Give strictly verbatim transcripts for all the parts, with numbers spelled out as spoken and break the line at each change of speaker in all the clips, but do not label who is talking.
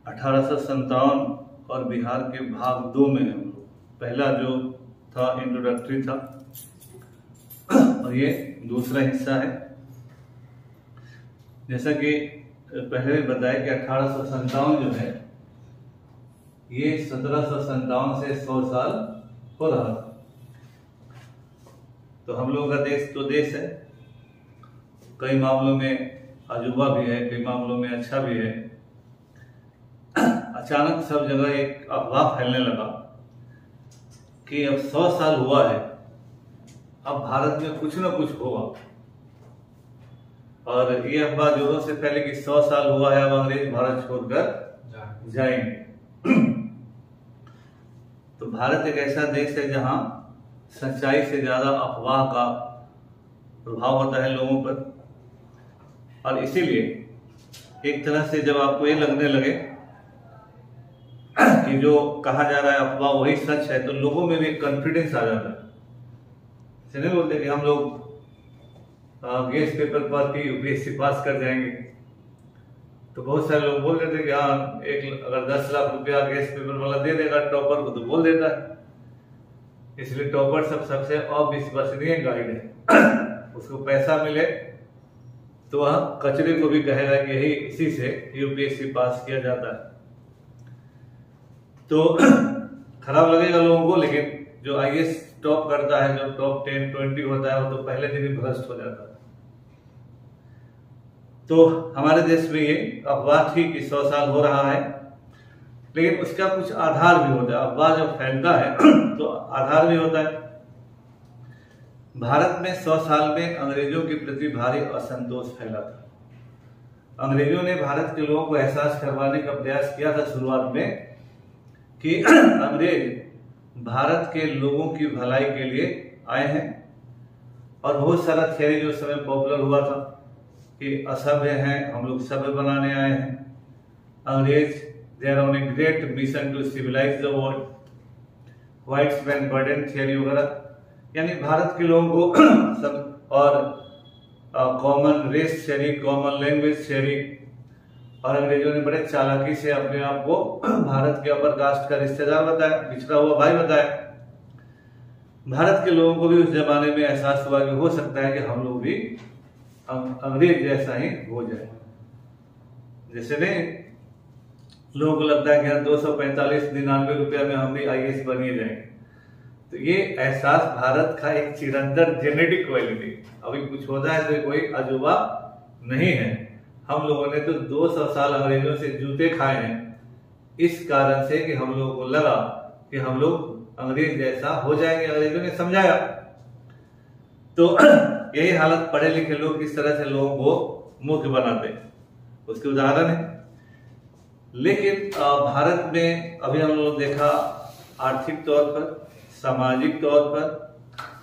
अठारह सौ संतावन और बिहार के भाग दो में हम लोग, पहला जो था इंट्रोडक्टरी था और ये दूसरा हिस्सा है। जैसा कि पहले बताया कि अठारह सौ संतावन जो है ये सत्रह सौ संतावन से सौ साल हो रहा था। तो हम लोगों का देश तो देश है, कई मामलों में अजूबा भी है, कई मामलों में अच्छा भी है। अचानक सब जगह एक अफवाह फैलने लगा कि अब सौ साल हुआ है, अब भारत में कुछ न कुछ होगा। और ये अफवाह जोरों से फैले कि सौ साल हुआ है, अब अंग्रेज भारत छोड़कर जाएंगे। तो भारत एक ऐसा देश है जहां सच्चाई से ज्यादा अफवाह का प्रभाव होता है लोगों पर, और इसीलिए एक तरह से जब आपको ये लगने लगे कि जो कहा जा रहा है अफवाह वही सच है, तो लोगों में भी एक कॉन्फिडेंस आ जाता है। नहीं बोलते कि हम लोग गेस पेपर पर कि यूपीएससी पास कर जाएंगे, तो बहुत सारे लोग बोल देते कि हाँ एक अगर दस लाख रुपया गैस पेपर वाला दे देगा टॉपर को तो बोल देता है। इसलिए टॉपर सब सबसे अविश्वसनीय गाइड है। उसको पैसा मिले तो वह कचरे को भी कहेगा कि यही इसी से यूपीएससी पास किया जाता है। तो खराब लगेगा लोगों को, लेकिन जो आईएएस टॉप करता है, जो टॉप टेन ट्वेंटी होता है, वो तो पहले दिन ही भ्रष्ट हो जाता है। तो हमारे देश में ये अफवाह थी कि सौ साल हो रहा है, लेकिन उसका कुछ आधार भी होता है। अफवाह जब फैलता है तो आधार भी होता है। भारत में सौ साल में अंग्रेजों के प्रति भारी असंतोष फैला था। अंग्रेजों ने भारत के लोगों को एहसास करवाने का प्रयास किया था शुरुआत में कि अंग्रेज भारत के लोगों की भलाई के लिए आए हैं, और बहुत सारा थियरी जो समय पॉपुलर हुआ था कि असभ्य हैं, हम लोग सभ्य बनाने आए हैं। अंग्रेज they are on a great mission to civilise the world, whites man burden theory वगैरह, यानी भारत के लोगों को सब और common race theory, common language theory. और अंग्रेजों ने बड़े चालाकी से अपने आप को भारत के अपर कास्ट का रिश्तेदार बताया, पिछड़ा हुआ भाई बताया। भारत के लोगों को भी उस जमाने में एहसास हुआ कि हो सकता है कि हम लोग भी अंग्रेज जैसा ही हो जाए। जैसे नहीं लोगों को लगता है कि दो सौ पैंतालीस निन्यानवे रुपया में हम भी आईएएस बनिए जाएंगे। तो ये एहसास भारत का एक चिरंतन जेनेटिक क्वालिटी, अभी कुछ होता है तो कोई अजूबा नहीं है। हम लोगों ने तो दो सौ साल अंग्रेजों से जूते खाए हैं, इस कारण से कि हम लोगों को लगा कि हम लोग अंग्रेज जैसा हो जाएंगे। अंग्रेजों ने समझाया। तो यही हालत पढ़े लिखे लोग किस तरह से लोगों को मूर्ख बनाते हैं, उसके उदाहरण है। लेकिन भारत में अभी हम लोग देखा आर्थिक तौर पर, सामाजिक तौर पर,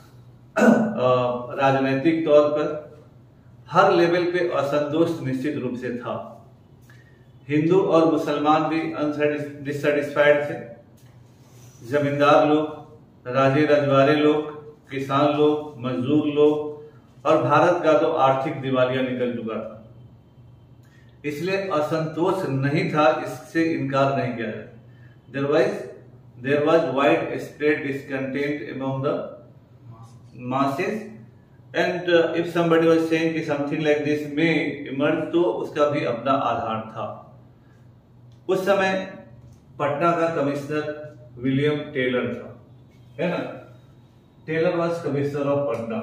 राजनीतिक तौर पर हर लेवल पे असंतोष निश्चित रूप से था। हिंदू और मुसलमान भी डिससेटिस्फाइड थे। जमींदार लोग, राजे रजवाड़े लोग, किसान लोग, मजदूर लोग, और भारत का तो आर्थिक दिवालिया निकल चुका था। इसलिए असंतोष नहीं था, इससे इनकार नहीं किया जाता। There was there was widespread discontent among the masses, and if somebody was saying कि something like this may emerge, तो उसका भी अपना आधार था। उस समय पटना का कमिश्नर विलियम टेलर था, है ना। Taylor was commissioner of Patna.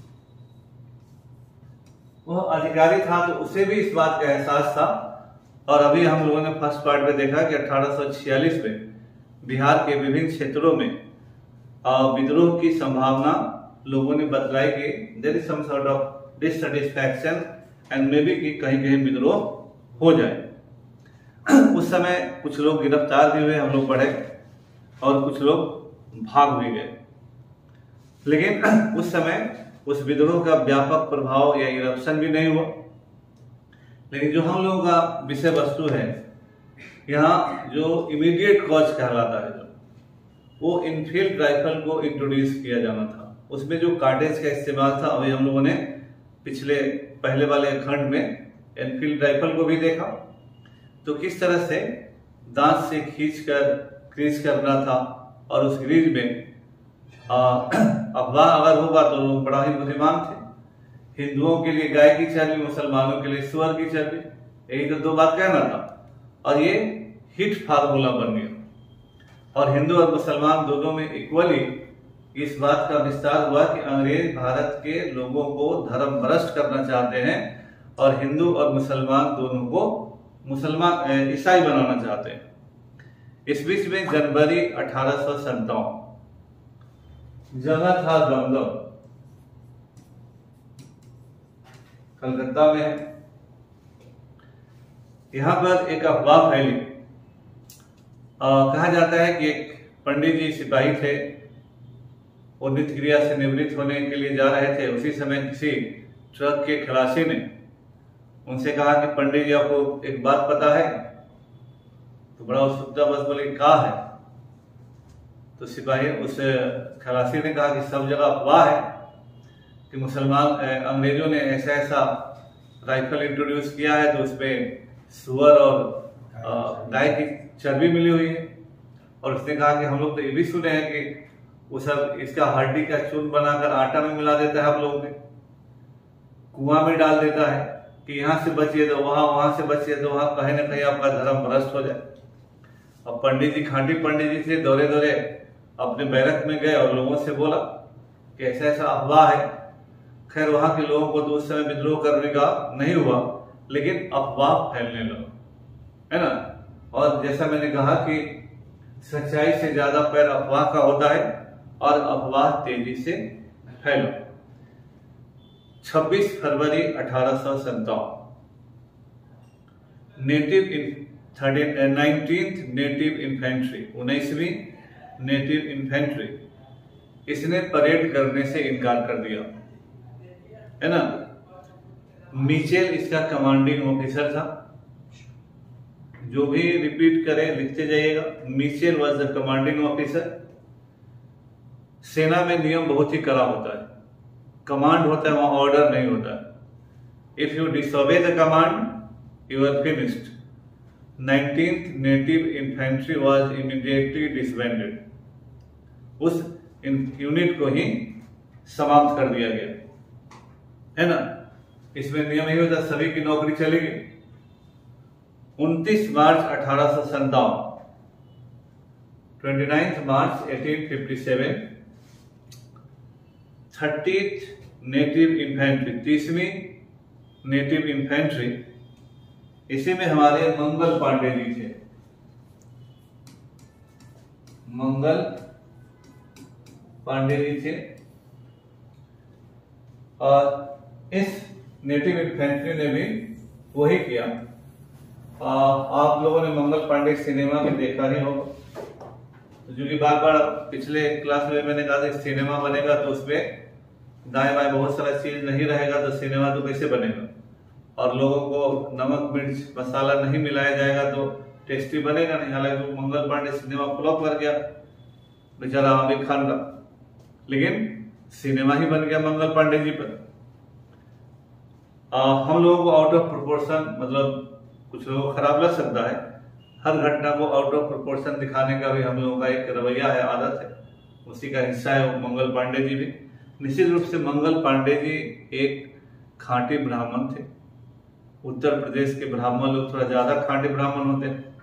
वह अधिकारी था, तो उसे भी इस बात का एहसास था। और अभी हम लोगों ने फर्स्ट पार्ट में देखा कि अठारह सौ छियालीस में बिहार के विभिन्न क्षेत्रों में विद्रोह की संभावना लोगों ने बतलाई कि there is some sort of dissatisfaction and maybe कि कहीं कहीं विद्रोह हो जाए। उस समय कुछ लोग गिरफ्तार भी हुए, हम लोग पढ़े, और कुछ लोग भाग भी गए। लेकिन उस समय उस विद्रोह का व्यापक प्रभाव या इरप्शन भी नहीं हुआ। लेकिन जो हम लोगों का विषय वस्तु है, यहाँ जो इमीडिएट कॉज कहलाता है, जो वो इनफील्ड राइफल को इंट्रोड्यूस किया जाना था। उसमें जो कार्टेज का इस्तेमाल था, अभी हम लोगों ने पिछले पहले वाले खंड में एनफील्ड राइफल को भी देखा। तो किस तरह से दांत से खींच कर क्रीज करना था, और उस क्रीज में अफवाह अगर होगा तो लोग बड़ा ही बुद्धिमान थे। हिंदुओं के लिए गाय की चर्बी, मुसलमानों के लिए सुअर की चर्बी, यही तो दो बात कहना था, और ये हिट फार्मूला बन गया। और हिंदू और मुसलमान दोनों में इक्वली इस बात का विस्तार हुआ कि अंग्रेज भारत के लोगों को धर्म भ्रष्ट करना चाहते हैं, और हिंदू और मुसलमान दोनों को मुसलमान ईसाई बनाना चाहते हैं। इस बीच में जनवरी अठारह सौ सत्तावन, जगह था दमदम, कलकत्ता में है। यहां पर एक अफवाह फैली। कहा जाता है कि एक पंडित जी सिपाही थे, वो नित्य क्रिया से निवृत्त होने के लिए जा रहे थे। उसी समय किसी ट्रक के खलासी ने उनसे कहा कि पंडित जी आपको एक बात पता है? तो बड़ा उत्सुकता बस बोले क्या है? तो सिपाही उस खलासी ने कहा कि सब जगह अफवाह है कि मुसलमान अंग्रेजों ने ऐसा ऐसा राइफल इंट्रोड्यूस किया है तो उसमें सुअर और गाय की चर्बी मिली हुई है। और उसने कहा कि हम लोग तो ये भी सुने हैं कि वो सब इसका हड्डी का चूर्ण बनाकर आटा में मिला देता है, आप लोगों में कुआं में डाल देता है कि यहाँ से बचिए तो वहां, वहां से बचिए तो वहां, कहीं ना कहीं आपका धर्म भ्रष्ट हो जाए। अब पंडित जी खांटी पंडित जी थे, दौरे दौरे अपने बैरक में गए और लोगों से बोला कि ऐसा ऐसा अफवाह है। खैर वहां के लोगों को तो उस समय विद्रोह करने का नहीं हुआ, लेकिन अफवाह फैलने लगा, है ना। और जैसा मैंने कहा कि सच्चाई से ज्यादा पैर अफवाह का होता है, और अफवाह तेजी से फैला। छब्बीस फरवरी अठारह सौ सत्तावन, नेटिव नाइनटीन्थ नेटिव इन्फेंट्री, उन्नीसवीं नेटिव इन्फेंट्री, इसने परेड करने से इनकार कर दिया, है ना। मिचेल इसका कमांडिंग ऑफिसर था। जो भी रिपीट करे लिखते जाइएगा, Mitchell was the commanding officer. सेना में नियम बहुत ही कड़ा होता है, कमांड होता है, वहां ऑर्डर नहीं होता है। If you disobey the command you are finished. Nineteenth native infantry was immediately disbanded. उस यूनिट को ही समाप्त कर दिया गया, है ना। इसमें नियम यही होता है, सभी की नौकरी चली गई। उनतीस मार्च अठारह सौ सत्तावन, twenty ninth March eighteen fifty seven, thirtieth native infantry, तीसवीं नेटिव इन्फेंट्री, इसी में हमारे मंगल पांडे जी थे। मंगल पांडे जी थे, और इस नेटिव इन्फेंट्री ने भी वही किया। आ, आप लोगों ने मंगल पांडे सिनेमा में देखा ही होगा, तो जो कि बार बार पिछले क्लास में मैंने कहा था सिनेमा बनेगा तो उसमें दाएं बाएं बहुत सारा चीज नहीं रहेगा, तो सिनेमा तो कैसे बनेगा, और लोगों को नमक मिर्च मसाला नहीं मिलाया जाएगा तो टेस्टी बनेगा नहीं। हालांकि मंगल पांडे सिनेमा फ्लॉप कर गया बेचारा आमिर खान का, लेकिन सिनेमा ही बन गया मंगल पांडे जी पर। आ, हम लोगों को आउट ऑफ प्रोपोर्शन, मतलब कुछ लोगों को खराब लग सकता है, हर घटना को आउट ऑफ प्रोपोर्शन दिखाने का भी हम लोगों का एक रवैया है, आदत है, उसी का हिस्सा है मंगल पांडे जी भी। निश्चित रूप से मंगल पांडे जी एक खांटी ब्राह्मण थे। उत्तर प्रदेश के ब्राह्मण लोग थोड़ा ज्यादा खांटी ब्राह्मण होते हैं,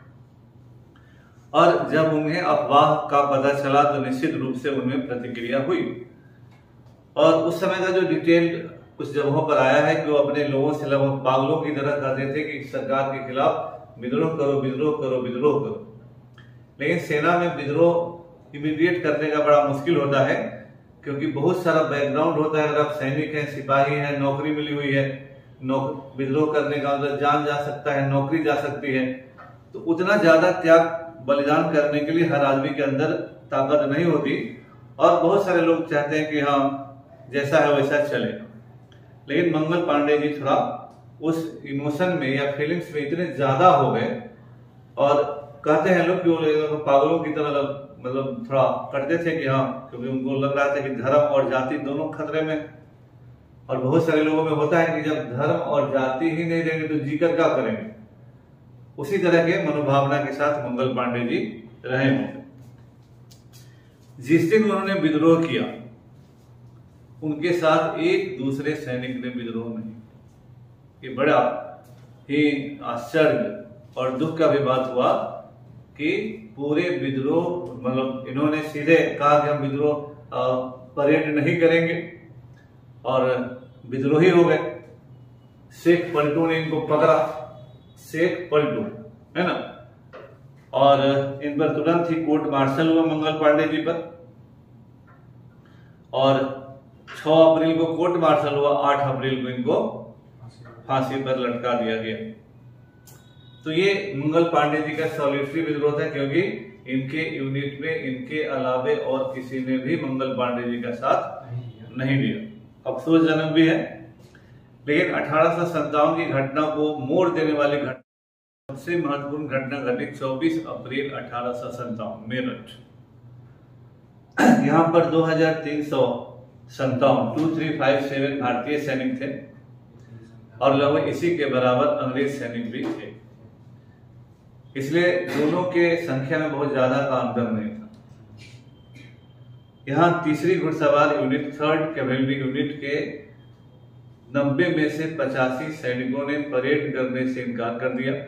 और जब उन्हें अफवाह का पता चला तो निश्चित रूप से उनमें प्रतिक्रिया हुई। और उस समय का जो डिटेल कुछ जगहों पर आया है कि वो अपने लोगों से लगभग पागलों की तरह कहते थे कि सरकार के खिलाफ विद्रोह करो, विद्रोह करो, विद्रोह करो। लेकिन सेना में विद्रोह इमीडिएट करने का बड़ा मुश्किल होता है, क्योंकि बहुत सारा बैकग्राउंड होता है। अगर आप सैनिक हैं, सिपाही हैं, नौकरी मिली हुई है, विद्रोह करने का मतलब जान जा सकता है, नौकरी जा सकती है, तो उतना ज्यादा त्याग बलिदान करने के लिए हर आदमी के अंदर ताकत नहीं होती। और बहुत सारे लोग चाहते हैं कि हाँ जैसा है वैसा चले, लेकिन मंगल पांडे जी थोड़ा उस इमोशन में या फीलिंग्स में इतने ज्यादा हो गए, और कहते हैं लोग कि वो पागलों की तरह मतलब थोड़ा करते थे कि हाँ, क्योंकि उनको लग रहा था कि धर्म और जाति दोनों खतरे में। और बहुत सारे लोगों में होता है कि जब धर्म और जाति ही नहीं रहेंगे तो जीकर क्या करेंगे, उसी तरह के मनोभावना के साथ मंगल पांडे जी रहे होंगे। जिस दिन उन्होंने विद्रोह किया उनके साथ एक दूसरे सैनिक ने विद्रोह नहीं। ये बड़ा ही आश्चर्य और दुख का भी बात हुआ कि पूरे विद्रोह, मतलब इन्होंने सीधे कहा कि हम विद्रोह परेड नहीं करेंगे और विद्रोही हो गए। शेख पलटू ने इनको पकड़ा, शेख पलटू है ना, और इन पर तुरंत ही कोर्ट मार्शल हुआ मंगल पांडे जी पर, और छह अप्रैल को कोर्ट मार्शल हुआ, आठ अप्रैल को इनको फांसी पर लटका दिया गया। तो ये मंगल पांडे जी का सॉलिटरी विद्रोह था, क्योंकि इनके यूनिट में इनके अलावे और किसी ने भी मंगल पांडे जी का साथ नहीं दिया। अफसोसजनक भी है, लेकिन अठारह सौ सत्तावन की घटना को मोड़ देने वाली घटना, सबसे महत्वपूर्ण घटना घटी चौबीस अप्रैल अठारह सौ सत्तावन मेरठ। यहाँ पर दो हजार तीन सौ संतावन टू थ्री फाइव सेवन भारतीय सैनिक थे और लगभग इसी के बराबर अंग्रेज सैनिक भी थे, इसलिए दोनों के संख्या में बहुत ज्यादा का अंतर नहीं था। यहाँ तीसरी घुड़सवार यूनिट, थर्ड कैवेलरी यूनिट के नब्बे में से पचासी सैनिकों ने परेड करने से इनकार कर दिया।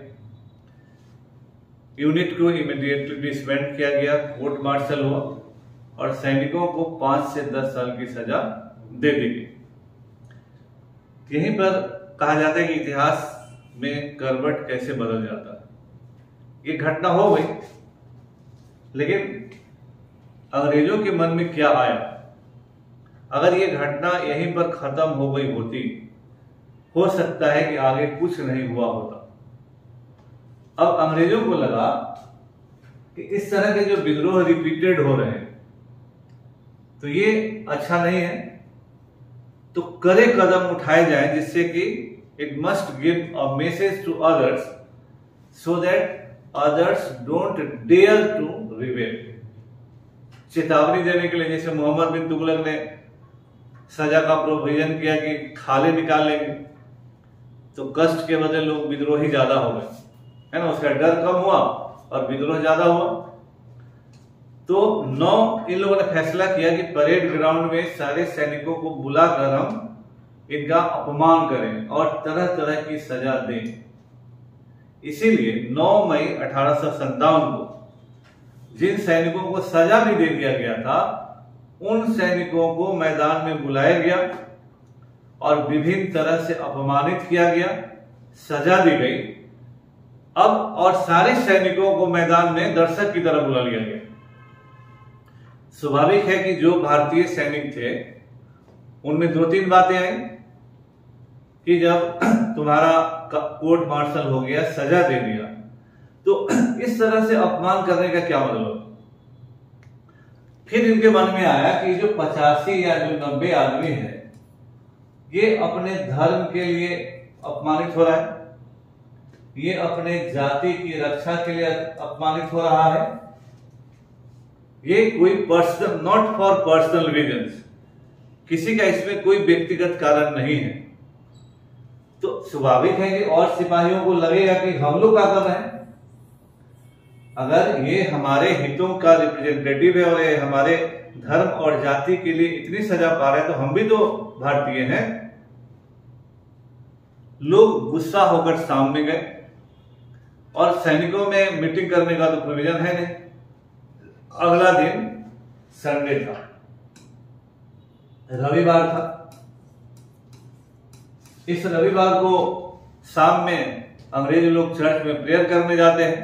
यूनिट को इमीडिएटली डिसबैंड किया गया, कोर्ट मार्शल हुआ और सैनिकों को पांच से दस साल की सजा दे दी गई। यहीं पर कहा जाता है कि इतिहास में करवट कैसे बदल जाता है। ये घटना हो गई, लेकिन अंग्रेजों के मन में क्या आया? अगर ये घटना यहीं पर खत्म हो गई होती, हो सकता है कि आगे कुछ नहीं हुआ होता। अब अंग्रेजों को लगा कि इस तरह के जो विद्रोह रिपीटेड हो रहे हैं तो ये अच्छा नहीं है, तो कड़े कदम उठाए जाएं जिससे कि it must give a message to others so that others don't dare to rebel. चेतावनी देने के लिए, जैसे मोहम्मद बिन तुगलक ने सजा का प्रोविजन किया कि खाले निकाल लेंगे, तो कष्ट के बदले लोग विद्रोही ज्यादा हो गए, है ना, उसका डर कम हुआ और विद्रोह ज्यादा हुआ। तो नौ इन लोगों ने फैसला किया कि परेड ग्राउंड में सारे सैनिकों को बुलाकर हम इनका अपमान करें और तरह तरह की सजा दें। इसीलिए नौ मई अठारह सौ सत्तावन को जिन सैनिकों को सजा भी दे दिया गया था, उन सैनिकों को मैदान में बुलाया गया और विभिन्न तरह से अपमानित किया गया, सजा दी गई। अब और सारे सैनिकों को मैदान में दर्शक की तरह बुला लिया गया। स्वाभाविक है कि जो भारतीय सैनिक थे उनमें दो तीन बातें आई कि जब तुम्हारा कोर्ट मार्शल हो गया, सजा दे दिया, तो इस तरह से अपमान करने का क्या मतलब? फिर इनके मन में आया कि जो पचासी या जो नब्बे आदमी है, ये अपने धर्म के लिए अपमानित हो रहा है, ये अपने जाति की रक्षा के लिए अपमानित हो रहा है, ये कोई personal, not for personal reasons, किसी का इसमें कोई व्यक्तिगत कारण नहीं है। तो स्वाभाविक है कि और सिपाहियों को लगेगा कि हम लोग क्या कर रहे हैं। अगर ये हमारे हितों का रिप्रेजेंटेटिव है और ये हमारे धर्म और जाति के लिए इतनी सजा पा रहे हैं, तो हम भी तो भारतीय हैं। लोग गुस्सा होकर सामने गए और सैनिकों में मीटिंग करने का तो प्रोविजन है नहीं। अगला दिन संडे था, रविवार था। इस रविवार को शाम में अंग्रेज लोग चर्च में प्रेयर करने जाते हैं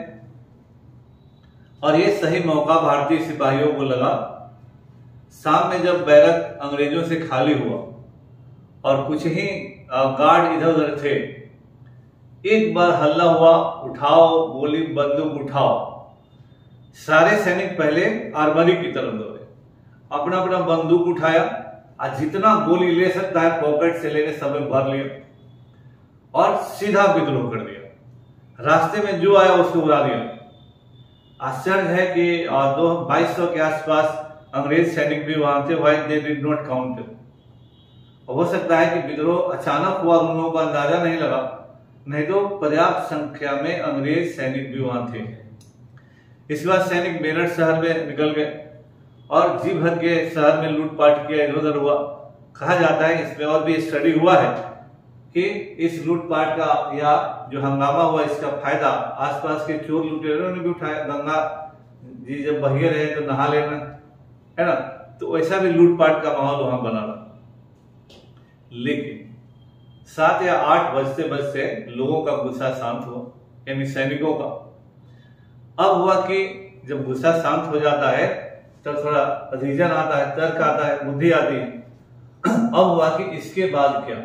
और ये सही मौका भारतीय सिपाहियों को लगा। शाम में जब बैरक अंग्रेजों से खाली हुआ और कुछ ही गार्ड इधर उधर थे, एक बार हल्ला हुआ, उठाओ गोली, बंदूक उठाओ। सारे सैनिक पहले आर्मरी की तरफ दौड़े, अपना अपना बंदूक उठाया और जितना गोली ले सकता है पॉकेट से लेके सब में भर लिया और सीधा विद्रोह कर दिया। रास्ते में जो आया उसको उड़ा दिया। आश्चर्य है कि दो बाईस सौ के आसपास अंग्रेज सैनिक भी वहां थे। Why they did not count. हो सकता है कि विद्रोह अचानक हुआ, उन लोगों को अंदाजा नहीं लगा, नहीं तो पर्याप्त संख्या में अंग्रेज सैनिक भी वहां थे। इसके बाद सैनिक मेरठ शहर में निकल गए और जी भर के शहर में लूटपाट किया, इधर उधर हुआ। कहा जाता है, इसमें और भी स्टडी हुआ है कि इस लूटपाट का या जो हंगामा हुआ इसका फायदा आसपास के चोर लुटेरों ने भी उठाया। गंगा जी जब बहिए रहे तो नहा लेना, है ना, तो वैसा भी लूटपाट का माहौल वहां बना रहा। लेकिन सात या आठ बजते बजते लोगों का गुस्सा शांत हुआ, यानी सैनिकों का। अब हुआ कि जब गुस्सा शांत हो जाता है तब थोड़ा रीजन आता है, तर्क आता है, बुद्धि आती है। अब हुआ कि इसके बाद क्या।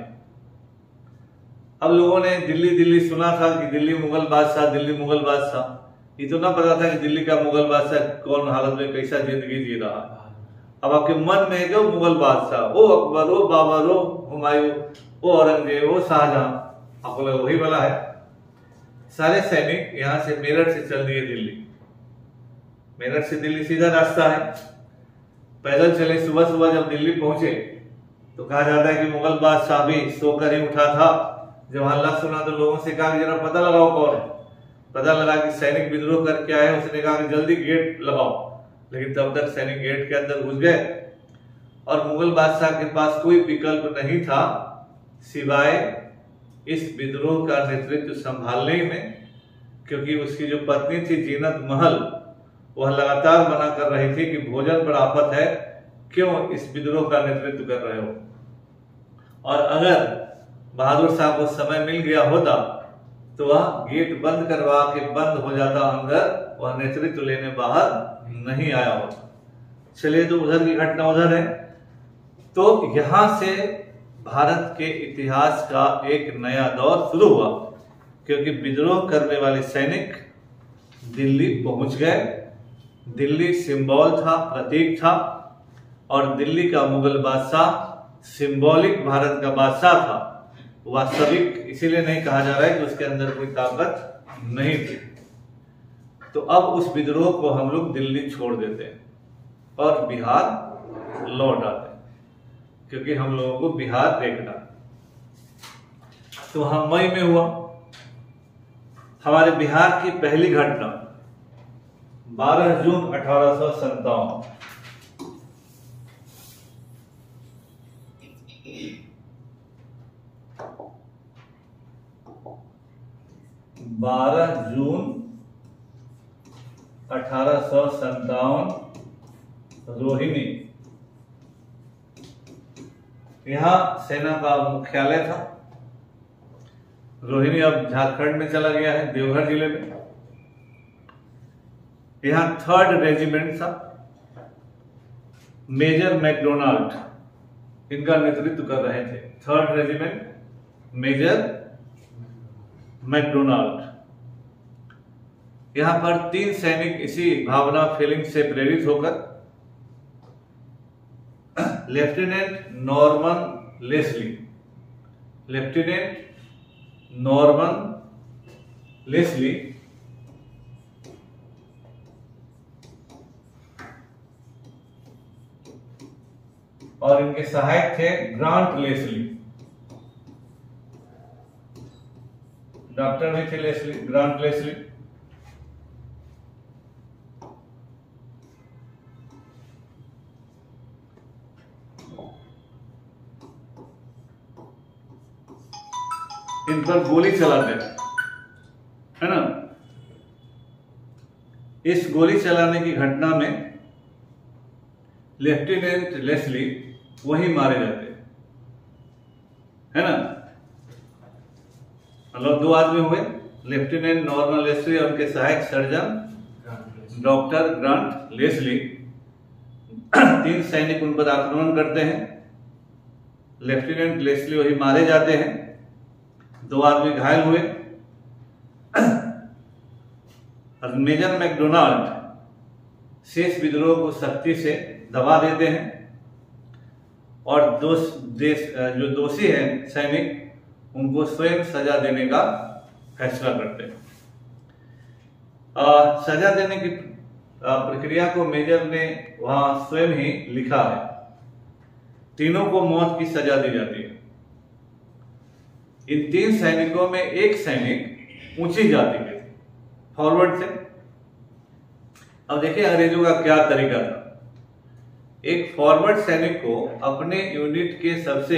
अब लोगों ने दिल्ली दिल्ली सुना था कि दिल्ली मुगल बादशाह, दिल्ली मुगल बादशाह। इतना पता था कि दिल्ली का मुगल बादशाह कौन हालत में कैसा जिंदगी जी रहा है। अब आपके मन में है कि मुगल बादशाह, ओ अकबर, ओ बाबर, ओ हुमायूं, ओ औरंगजेब, ओ शाहजहां, आपको लगा वही वाला है। सारे सैनिक यहां से मेरठ से चल दिए दिल्ली। मेरठ से दिल्ली सीधा रास्ता है, पैदल चले। सुबह सुबह जब दिल्ली पहुंचे तो कहा जाता है कि मुगल बादशाह भी सोकर ही उठा था। जब हल्ला सुना तो लोगों से कहा कि जरा पता लगाओ कौन है। पता लगा कि सैनिक विद्रोह करके आए। उसने कहा कि जल्दी गेट लगाओ, लेकिन तब तक सैनिक गेट के अंदर घुस गए और मुगल बादशाह के पास कोई विकल्प नहीं था सिवाय इस विद्रोह का नेतृत्व संभालने में, क्योंकि उसकी जो पत्नी थी जीनत महल, वह लगातार मना कर रही थी कि भोजन पर आफत है, क्यों इस विद्रोह का नेतृत्व कर रहे हो। और अगर बहादुर साहब को समय मिल गया होता तो वह गेट बंद करवा के बंद हो जाता अंदर, वह नेतृत्व लेने बाहर नहीं आया होता। चलिए, तो उधर की घटना उधर है। तो यहां से भारत के इतिहास का एक नया दौर शुरू हुआ, क्योंकि विद्रोह करने वाले सैनिक दिल्ली पहुंच गए। दिल्ली सिंबल था, प्रतीक था, और दिल्ली का मुगल बादशाह सिंबॉलिक भारत का बादशाह था, वास्तविक इसीलिए नहीं कहा जा रहा है कि उसके अंदर कोई ताकत नहीं थी। तो अब उस विद्रोह को हम लोग दिल्ली छोड़ देते हैं और बिहार लौट आते हैं, क्योंकि हम लोगों को बिहार देखना। तो हम मई में हुआ हमारे बिहार की पहली घटना बारह जून अठारह सौ सत्तावन। बारह जून अठारह सौ सत्तावन रोहिणी, यहां सेना का मुख्यालय था। रोहिणी अब झारखंड में चला गया है, देवघर जिले में। यहां थर्ड रेजिमेंट था, मेजर मैकडोनाल्ड इनका नेतृत्व कर रहे थे। Third regiment, major McDonald. यहां पर तीन सैनिक इसी भावना फीलिंग से प्रेरित होकर lieutenant Norman Leslie, lieutenant Norman Leslie और इनके सहायक थे ग्रांट लेस्ली। डॉक्टर भी थे लेस्ली, ग्रांट लेस्ली। इन पर गोली चलाते है ना। इस गोली चलाने की घटना में लेफ्टिनेंट लेस्ली वही मारे जाते है ना। मतलब दो आदमी हुए, लेफ्टिनेंट नॉर्मन लेस्ली और उनके सहायक सर्जन डॉक्टर ग्रांट लेस्ली। तीन सैनिक उन पर आक्रमण करते हैं। लेफ्टिनेंट लेस्ली वही मारे जाते हैं, दो आदमी घायल हुए। और मेजर मैकडोनाल्ड शेष विद्रोह को सख्ती से दबा देते हैं और दोष देश जो दोषी हैं सैनिक, उनको स्वयं सजा देने का फैसला करते हैं। आ, सजा देने की प्रक्रिया को मेजर ने वहां स्वयं ही लिखा है। तीनों को मौत की सजा दी जाती है। इन तीन सैनिकों में एक सैनिक ऊंची जाति के थे, फॉरवर्ड थे। अब देखिए अंग्रेजों का क्या तरीका था। एक फॉरवर्ड सैनिक को अपने यूनिट के सबसे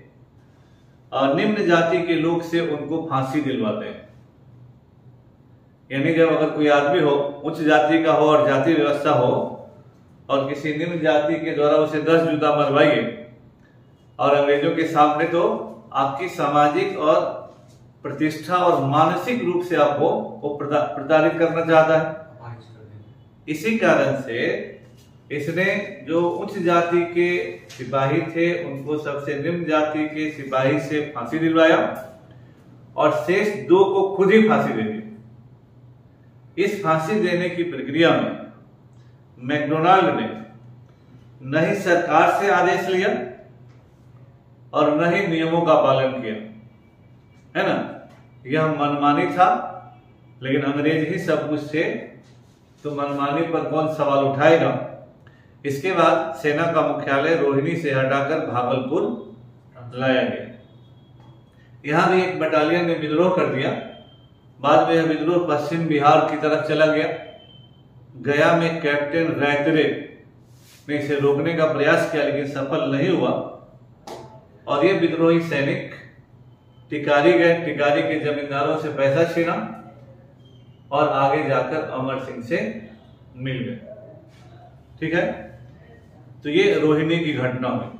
निम्न जाति के लोग से उनको फांसी दिलवाते हैं। यानी जब अगर कोई आदमी हो, उच्च जाति का हो और जाति व्यवस्था हो, और किसी निम्न जाति के द्वारा उसे दस जूता मरवाइए, और अंग्रेजों के सामने तो आपकी सामाजिक और प्रतिष्ठा और मानसिक रूप से आपको वो प्रताड़ित करना चाहता है। इसी कारण से इसने जो उच्च जाति के सिपाही थे उनको सबसे निम्न जाति के सिपाही से फांसी दिलवाया और शेष दो को खुद ही फांसी दे दी। इस फांसी देने की प्रक्रिया में मैकडोनाल्ड ने न ही सरकार से आदेश लिया और न ही नियमों का पालन किया, है ना। यह मनमानी था, लेकिन अंग्रेज ही सब कुछ थे, तो मनमानी पर कौन सवाल उठाएगा। इसके बाद सेना का मुख्यालय रोहिणी से हटाकर भागलपुर लाया गया। यहां भी एक बटालियन ने विद्रोह कर दिया। बाद में यह विद्रोह पश्चिम बिहार की तरफ चला गया। गया में कैप्टन रैतरे ने इसे रोकने का प्रयास किया, लेकिन सफल नहीं हुआ और ये विद्रोही सैनिक टिकारी गए। टिकारी के जमींदारों से पैसा छीना और आगे जाकर अमर सिंह से मिल गए। ठीक है, तो ये रोहिणी की घटना हुई।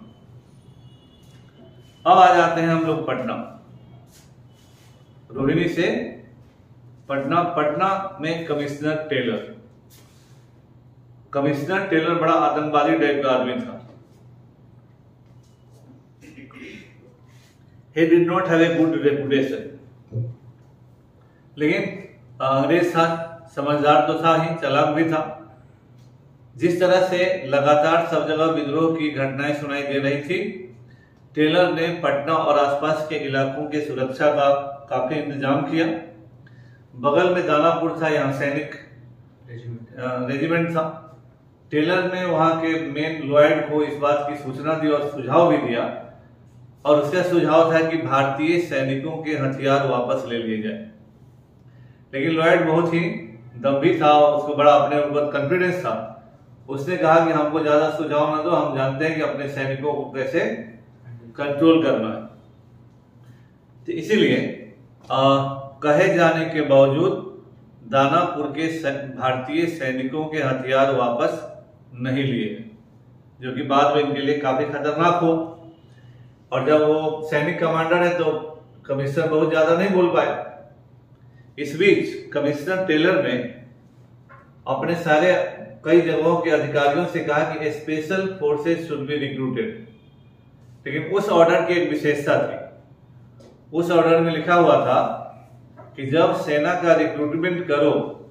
अब आ जाते हैं हम लोग पटना। रोहिणी से पटना। पटना में कमिश्नर टेलर कमिश्नर टेलर बड़ा आतंकवादी टाइप का आदमी था। He did not have a good reputation, लेकिन अंग्रेज था, समझदार तो था ही, चालाक भी था। जिस तरह से लगातार सब जगह विद्रोह की घटनाएं सुनाई दे रही थी, टेलर ने पटना और आसपास के इलाकों की सुरक्षा का काफी इंतजाम किया। बगल में दानापुर था, यहाँ सैनिक रेजिमेंट था। टेलर ने वहां के मेन लॉयड को इस बात की सूचना दी और सुझाव भी दिया, और उसका सुझाव था कि भारतीय सैनिकों के हथियार वापस ले लिए जाए। लेकिन लॉयड बहुत ही दम्भी था, उसको बड़ा अपने ऊपर कॉन्फिडेंस था। उसने कहा कि हमको ज्यादा सुझाव ना दो, हम जानते हैं कि अपने सैनिकों को कैसे कंट्रोल करना है। तो इसीलिए कहे जाने के बावजूद दानापुर के भारतीय सैनिकों के हथियार वापस नहीं लिए, जो कि बाद में इनके लिए काफी खतरनाक हो। और जब वो सैनिक कमांडर है तो कमिश्नर बहुत ज्यादा नहीं बोल पाए। इस बीच कमिश्नर टेलर ने अपने सारे कई जगहों के अधिकारियों से कहा कि special forces should be recruited. लेकिन उस ऑर्डर की एक विशेषता थी। उस ऑर्डर में लिखा हुआ था कि जब सेना का रिक्रूटमेंट करो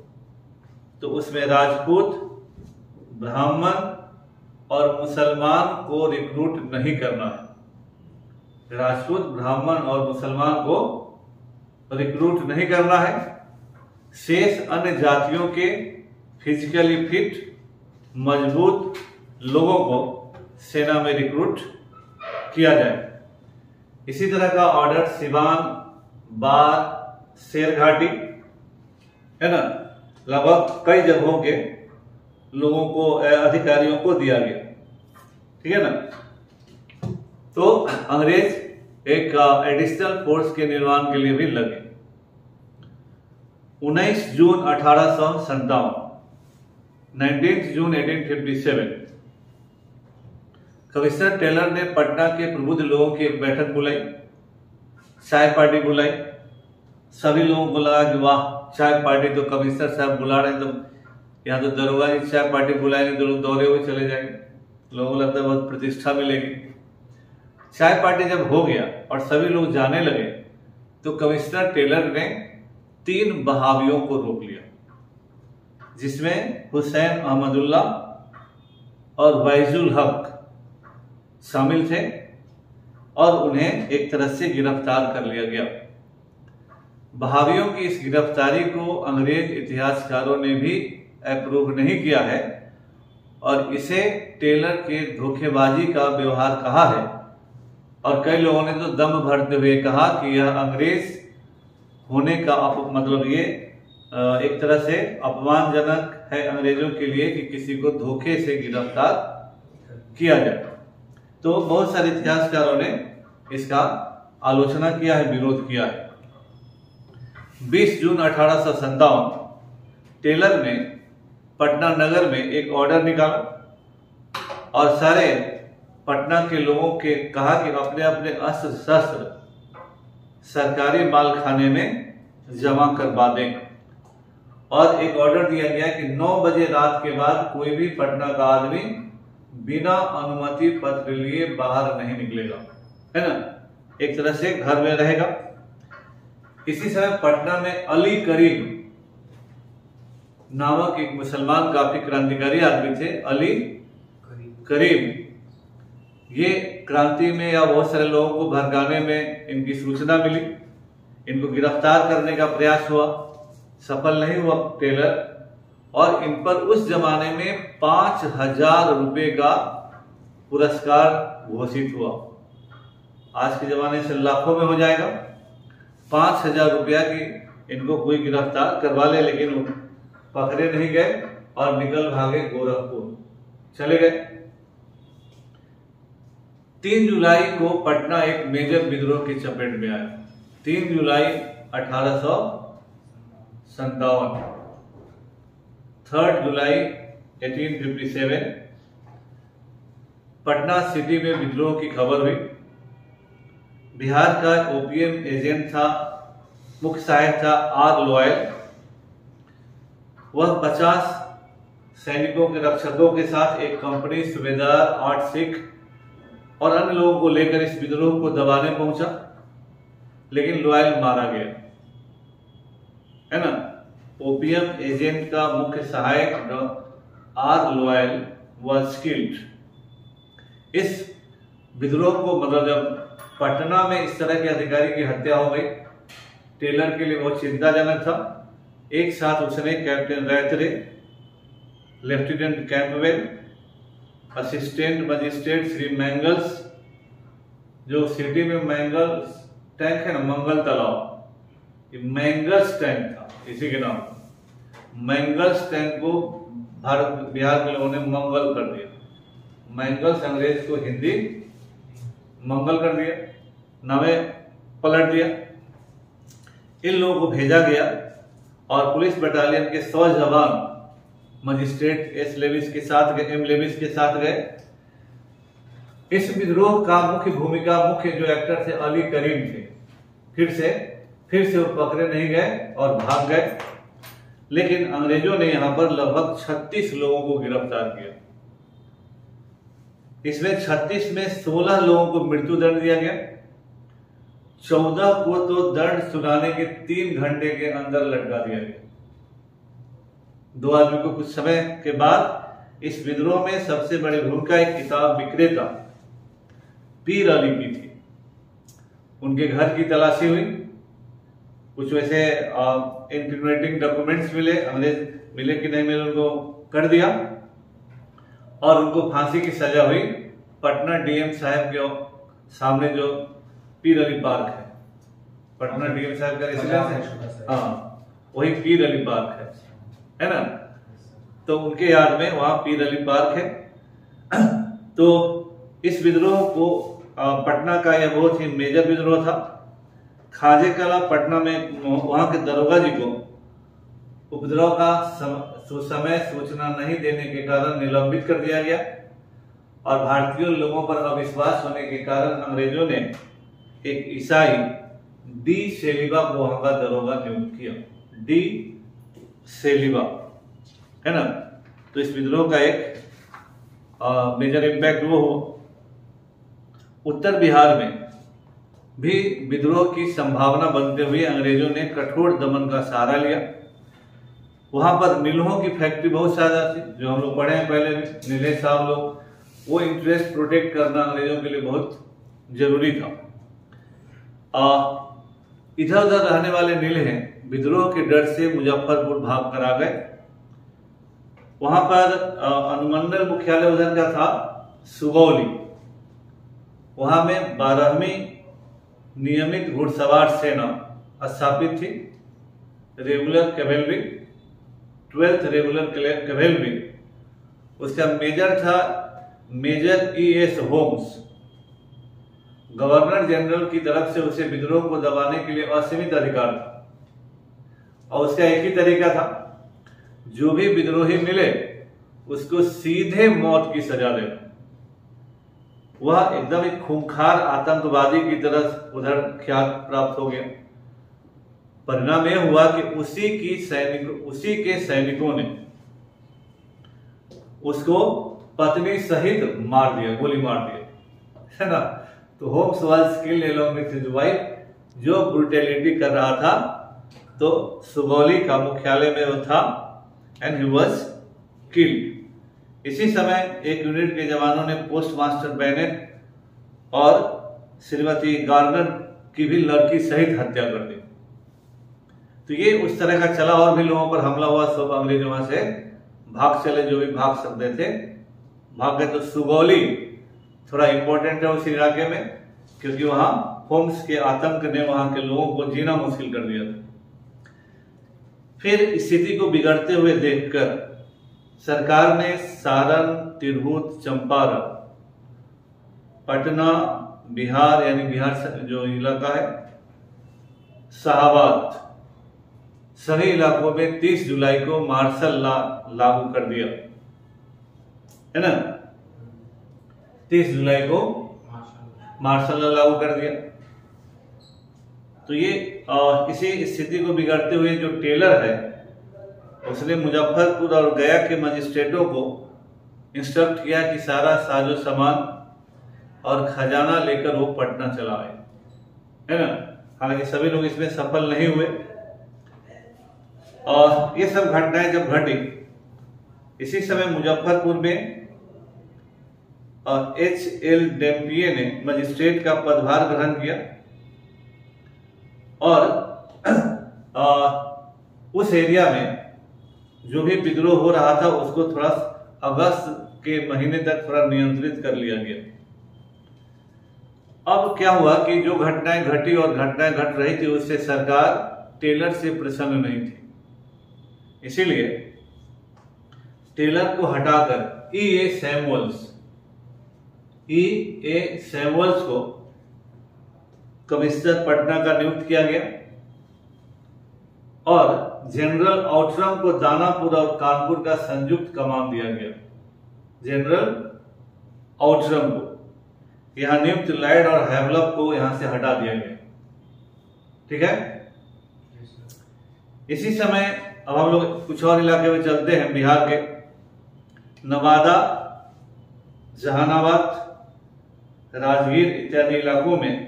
तो उसमें राजपूत, ब्राह्मण और मुसलमान को रिक्रूट नहीं करना है। राजपूत, ब्राह्मण और मुसलमान को रिक्रूट नहीं करना है। शेष अन्य जातियों के फिजिकली फिट, मजबूत लोगों को सेना में रिक्रूट किया जाए। इसी तरह का ऑर्डर सिवान, बार, शेरघाटी, है ना, लगभग कई जगहों के लोगों को, अधिकारियों को दिया गया। ठीक है ना। तो अंग्रेज एक एडिशनल फोर्स के निर्माण के लिए भी लगे। उन्नीस जून अठारह सौ संतावन उन्नीस जून अठारह सौ सत्तावन कमिश्नर टेलर ने पटना के प्रबुद्ध लोगों की एक बैठक बुलाई, चाय पार्टी बुलाई। सभी लोगों को लगा कि वाह, चाय पार्टी तो कमिश्नर साहब बुला रहे हैं, तो यहाँ तो दरोगा जी चाय पार्टी बुलाएंगे तो लोग दौड़े हुए चले जाएंगे, लोगों को लगता है बहुत प्रतिष्ठा मिलेगी। चाय पार्टी जब हो गया और सभी लोग जाने लगे तो कमिश्नर टेलर ने तीन बहावियों को रोक लिया, जिसमें हुसैन अहमदुल्ला और वैजुल हक शामिल थे, और उन्हें एक तरह से गिरफ्तार कर लिया गया। बहावियों की इस गिरफ्तारी को अंग्रेज इतिहासकारों ने भी अप्रूव नहीं किया है और इसे टेलर के धोखेबाजी का व्यवहार कहा है। और कई लोगों ने तो दम भरते हुए कहा कि यह अंग्रेज होने का अप, मतलब ये एक तरह से अपमानजनक है अंग्रेजों के लिए कि किसी को धोखे से गिरफ्तार किया जाए। तो बहुत सारे इतिहासकारों ने इसका आलोचना किया है, विरोध किया है। बीस जून अठारह सौ सत्तावन टेलर ने पटना नगर में एक ऑर्डर निकाला और सारे पटना के लोगों के कहा कि अपने अपने अस्त्र शस्त्र सरकारी मालखाने में जमा करवा दें और एक ऑर्डर दिया गया कि नौ बजे रात के बाद कोई भी पटना का आदमी बिना अनुमति पत्र लिए बाहर नहीं निकलेगा, है ना, एक तरह से घर में रहेगा। इसी समय पटना में अली करीम नामक एक मुसलमान काफी क्रांतिकारी आदमी थे, अली करीम। ये क्रांति में या बहुत सारे लोगों को भड़काने में इनकी सूचना मिली, इनको गिरफ्तार करने का प्रयास हुआ, सफल नहीं हुआ टेलर, और इन पर उस जमाने में पांच हजार रुपए का पुरस्कार घोषित हुआ। आज के जमाने से लाखों में हो जाएगा। पांच हजार रुपया की इनको कोई गिरफ्तार करवा ले, लेकिन वो पकड़े नहीं गए और निकल भागे गोरखपुर चले गए। तीन जुलाई को पटना एक मेजर विद्रोह की चपेट में आया। तीन जुलाई अठारह सौ संतावन, थर्ड जुलाई अठारह सौ सत्तावन पटना सिटी में विद्रोह की खबर हुई। बिहार का ओपीएम एजेंट था, मुख्य सहायक था आर लॉयल। वह पचास सैनिकों के रक्षकों के साथ एक कंपनी, सूबेदार, आठ सिख और अन्य लोगों को लेकर इस विद्रोह को दबाने पहुंचा, लेकिन लॉयल मारा गया, है ना। ओपीएम एजेंट का मुख्य सहायक आर लॉयल वाज किल्ड। इस विद्रोह को मतलब जब पटना में इस तरह के अधिकारी की हत्या हो गई, टेलर के लिए बहुत चिंताजनक था। एक साथ उसने captain Rattray, lieutenant Campbell, assistant magistrate Shri Mangles, जो सिटी में मैंगल्स टैंक है ना, मंगल तालाब, ये मैंगल्स टैंक था इसी के नाम। मैंगल्स टैंक को भारत बिहार के लोगों ने मंगल कर दिया। मैंगल्स अंग्रेज को हिंदी मंगल कर दिया, नामे पलट दिया। इन लोगों को भेजा गया और पुलिस बटालियन के सौ जवान मजिस्ट्रेट एस लेविस के साथ गए, एम लेविस के साथ गए। इस विद्रोह का मुख्य भूमिका, मुख्य जो एक्टर थे अली करीम थे। फिर से फिर से वो पकड़े नहीं गए और भाग गए, लेकिन अंग्रेजों ने यहां पर लगभग छत्तीस लोगों को गिरफ्तार किया। इसमें छत्तीस में सोलह लोगों को मृत्यु दंड दिया गया, चौदह को तो दंड सुनाने के तीन घंटे के अंदर लटका दिया गया। दो आदमी को कुछ समय के बाद इस विद्रोह में सबसे बड़ी भूमिका एक किताब विक्रेता पीर अली की थी। उनके घर की तलाशी हुई, कुछ वैसे इंक्रिमिनेटिंग डॉक्यूमेंट्स मिले, अंग्रेज मिले कि नहीं मिले उनको कर दिया और उनको फांसी की सजा हुई। पटना डीएम साहब के सामने जो पीर अली पार्क है, पटना डीएम साहब का रेसिडेंस है, हाँ वही पीर अली पार्क है, है ना। तो उनके याद में वहां पीर अली पार्क है। तो इस विद्रोह को पटना का यह बहुत ही मेजर विद्रोह था। खाजे कला पटना में वहां के दरोगा जी को उपद्रव का समय सूचना नहीं देने के कारण निलंबित कर दिया गया और भारतीय लोगों पर अविश्वास होने के कारण अंग्रेजों ने एक ईसाई डी सेलिबा को वहां का दरोगा नियुक्त किया। डी सेलिबा, है ना। तो इस विद्रोह का एक आ, मेजर इम्पैक्ट वो हो। उत्तर बिहार में भी विद्रोह की संभावना बनते हुए अंग्रेजों ने कठोर दमन का सहारा लिया। वहां पर नीलों की फैक्ट्री बहुत ज्यादा थी, जो हम लोग पढ़े हैं पहले भी, नीले साहब लोग, वो इंटरेस्ट प्रोटेक्ट करना अंग्रेजों के लिए बहुत जरूरी था। इधर उधर रहने वाले नीले हैं विद्रोह के डर से मुजफ्फरपुर भाग कर आ गए। वहां पर अनुमंडल मुख्यालय उधर का था सुगौली, वहां में बारहवीं नियमित घुड़सवार सेना स्थापित थी, regular cavalry, twelfth regular cavalry. उसका मेजर था major E S Holmes. Governor general की तरफ से उसे विद्रोह को दबाने के लिए असीमित अधिकार था, और उसका एक ही तरीका था, जो भी विद्रोही मिले उसको सीधे मौत की सजा देना। वह एकदम एक खूंखार आतंकवादी की तरह उधर ख्याल प्राप्त हो गया। परिणाम यह हुआ कि उसी की सैनिक उसी के सैनिकों ने उसको पत्नी सहित मार दिया, गोली मार दिया, है ना। तो Holmes was killed along with his wife, जो ब्रूटैलिटी कर रहा था। तो सुगौली का मुख्यालय में वो था एंड ही वाज किल्ड। इसी समय एक यूनिट के जवानों ने पोस्ट मास्टर बेनेट और श्रीमती गार्नर की भी लड़की सहित हत्या कर दी। तो ये उस तरह का चला, और भी लोगों पर हमला हुआ। सब अंग्रेज वहां से भाग चले, जो भी भाग सकते थे भाग गए। तो सुगौली थोड़ा इंपॉर्टेंट है उस इलाके में, क्योंकि वहां होम्स के आतंक ने वहां के लोगों को जीना मुश्किल कर दिया था। फिर स्थिति को बिगड़ते हुए देखकर सरकार ने सारण, तिरहुत, चंपारण, पटना, बिहार यानी बिहार जो इलाका है, शाहाबाद, सभी इलाकों में तीस जुलाई को मार्शल लॉ लागू कर दिया, है ना। तीस जुलाई को मार्शल लॉ लागू कर दिया। तो ये आ, इसी स्थिति को बिगाड़ते हुए जो टेलर है, उसने मुजफ्फरपुर और गया के मजिस्ट्रेटों को इंस्ट्रक्ट किया कि सारा साजो सामान और खजाना लेकर वो पटना चला आए, है ना। हालांकि सभी लोग इसमें सफल नहीं हुए। और ये सब घटनाएं जब घटी, इसी समय मुजफ्फरपुर में एच एल डेम्पिये ने मजिस्ट्रेट का पदभार ग्रहण किया, और आ, उस एरिया में जो भी विद्रोह हो रहा था उसको थोड़ा अगस्त के महीने तक थोड़ा नियंत्रित कर लिया गया। अब क्या हुआ कि जो घटनाएं घटी और घटनाएं घट रही थी, उससे सरकार टेलर से प्रसन्न नहीं थी। इसीलिए टेलर को हटाकर E A Samuels E A Samuels को कमिश्नर पटना का नियुक्त किया गया, और जनरल आउटरम को दानापुर और कानपुर का संयुक्त कमान दिया गया। जनरल आउटरम को यहां नियुक्त, लैड और हैवलप को यहां से हटा दिया गया। ठीक है। इसी समय अब हम लोग कुछ और इलाके में चलते हैं, बिहार के नवादा, जहानाबाद, राजगीर इत्यादि इलाकों में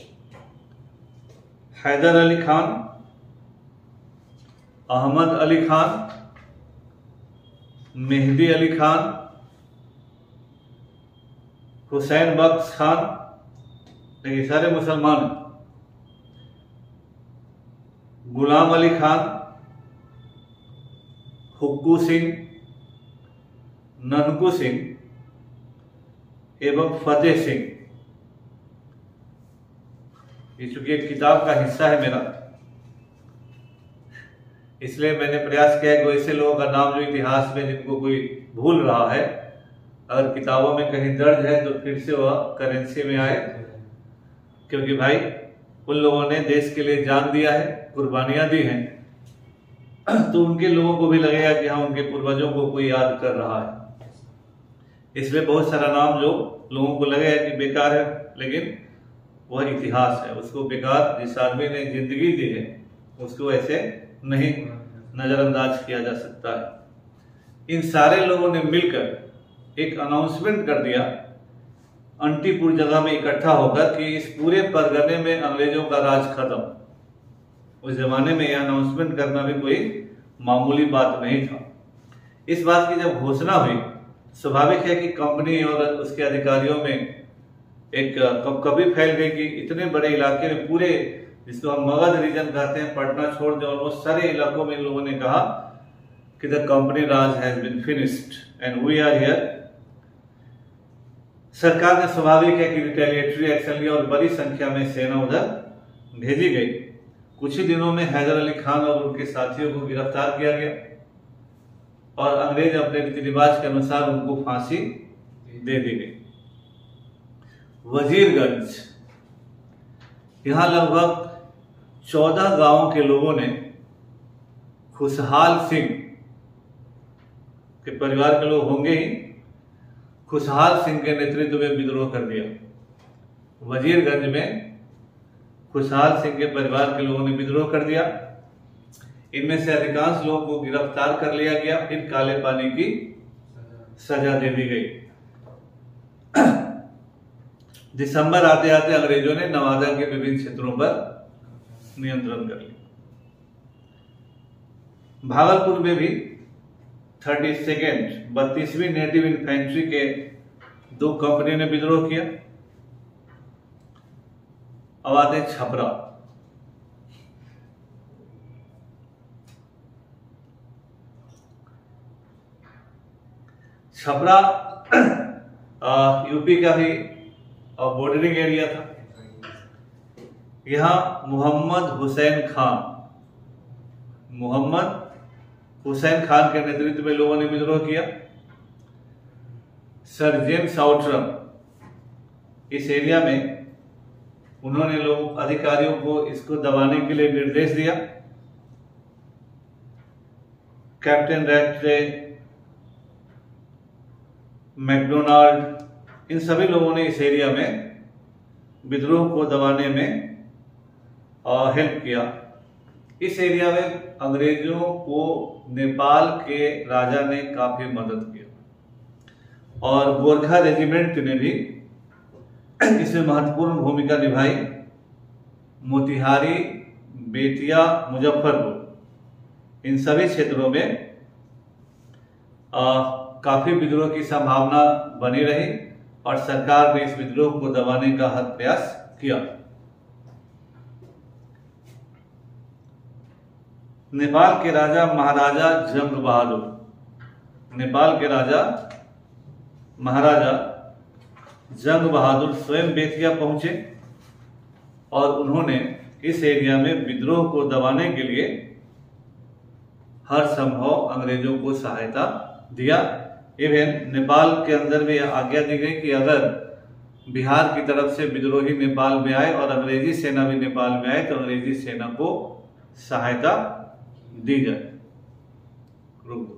हैदर अली खान, अहमद अली खान, मेहदी अली खान, हुसैन बख्श खान, ये सारे मुसलमान, गुलाम अली खान, हुक्कू सिंह, ननकू सिंह एवं फतेह सिंह। ये चूंकि एक किताब का हिस्सा है मेरा, इसलिए मैंने प्रयास किया कि ऐसे लोगों का नाम जो इतिहास में जिनको कोई भूल रहा है, अगर किताबों में कहीं दर्ज है तो फिर से वह करेंसी में आए, क्योंकि भाई उन लोगों ने देश के लिए जान दिया है, कुर्बानियां दी हैं, तो उनके लोगों को भी लगेगा कि हाँ, उनके पूर्वजों को कोई याद कर रहा है। इसलिए बहुत सारा नाम जो लोगों को लगेगा कि बेकार है, लेकिन वह इतिहास है, उसको बेकार जिस आदमी ने जिंदगी दी है उसको ऐसे नहीं नजरअंदाज किया जा सकता है। इन सारे लोगों ने मिलकर एक अनाउंसमेंट कर दिया, अंटीपुर जगह में इकट्ठा होकर, कि इस पूरे परगने में अंग्रेजों का राज खत्म। उस जमाने में यह अनाउंसमेंट करना भी कोई मामूली बात नहीं था। इस बात की जब घोषणा हुई, स्वाभाविक है कि कंपनी और उसके अधिकारियों में एक कभी फैल गई कि इतने बड़े इलाके में, पूरे जिसको हम मगध रीजन कहते हैं, पटना छोड़ दे, ऑलमोस्ट सारे इलाकों में लोगों ने कहा कि the company Raj has been finished and we are here. सरकार ने स्वाभाविक है कि रिटेलिएटरी एक्शन लिया और बड़ी संख्या में सेना उधर भेजी गई। कुछ ही दिनों में हैदर अली खान और उनके साथियों को गिरफ्तार किया गया और अंग्रेज अपने रीति रिवाज के अनुसार उनको फांसी दे दी गई। वजीरगंज, यहां लगभग चौदह गांवों के लोगों ने खुशहाल सिंह के परिवार के लोग होंगे ही, खुशहाल सिंह के नेतृत्व में विद्रोह कर दिया। वजीरगंज में खुशहाल सिंह के परिवार के लोगों ने विद्रोह कर दिया। इनमें से अधिकांश लोगों को गिरफ्तार कर लिया गया, फिर काले पानी की सजा दे दी गई। दिसंबर आते आते अंग्रेजों ने नवादा के विभिन्न क्षेत्रों पर नियंत्रण कर लिया। भागलपुर में भी थर्टी सेकेंड बत्तीसवीं नेटिव इन्फेंट्री के दो कंपनी ने विद्रोह किया। अब आते छपरा। छपरा यूपी का भी बॉर्डरिंग एरिया था। यहां मोहम्मद हुसैन खान मोहम्मद हुसैन खान के नेतृत्व में लोगों ने विद्रोह किया। सर जेम्स आउटरम, इस एरिया में उन्होंने लोग अधिकारियों को इसको दबाने के लिए निर्देश दिया। कैप्टन रैट्रे, मैकडोनाल्ड, इन सभी लोगों ने इस एरिया में विद्रोह को दबाने में हेल्प किया। इस एरिया में अंग्रेजों को नेपाल के राजा ने काफी मदद किया और गोरखा रेजिमेंट ने भी इसमें महत्वपूर्ण भूमिका निभाई। मोतिहारी, बेतिया, मुजफ्फरपुर, इन सभी क्षेत्रों में आ, काफी विद्रोह की संभावना बनी रही और सरकार ने इस विद्रोह को दबाने का हर प्रयास किया। नेपाल के राजा महाराजा जंग बहादुर नेपाल के राजा महाराजा जंग बहादुर स्वयं बेतिया पहुंचे और उन्होंने इस एरिया में विद्रोह को दबाने के लिए हर संभव अंग्रेजों को सहायता दिया। इवन नेपाल के अंदर भी आज्ञा दी गई कि अगर बिहार की तरफ से विद्रोही नेपाल में आए और अंग्रेजी सेना भी नेपाल में आए तो अंग्रेजी सेना को सहायता दी जाए। रुक